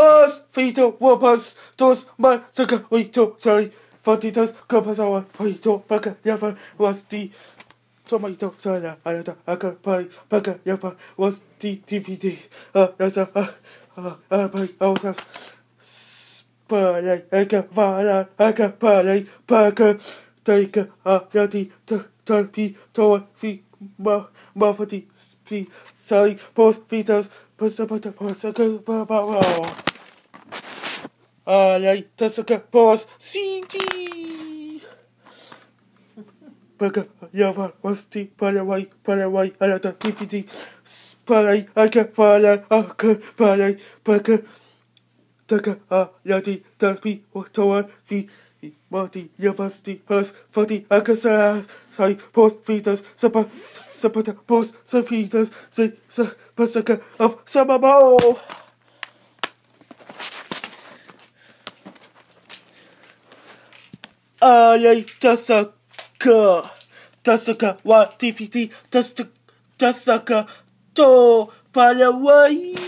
Os, Vito, Wopus, Dos, Man, Sucker, Vito, sorry, Fortitas, Corpus, Vito, Baka, Yava, was the Tomato, Soda, Ayata, Aka, Pari, Baka, Yava, was the DVD, that's a, Spalay, Aka, Vala, Aka, Palay, Baka, Take a, Yati, Turpy, Toa, Si, Muffety, Spi, Sally, Post, Peters, Pasapata, Pasaka, Alay, Tasaka, Boss, CD. Baka, Yava, Wasti, Palawai, Alata, TPT, Spalay, Aka, Vala, Aka, Palay, Baka, Taka, Yati, Turpy, Toa, Si, Marty, Yabasti, Plus, 40, Akasa, Sai, Post, Peters, Sapata, Post, Safitas, Pasaka of Samabo. Alay, Tasaka, wa, TPT, Tasaka, To, Palawai.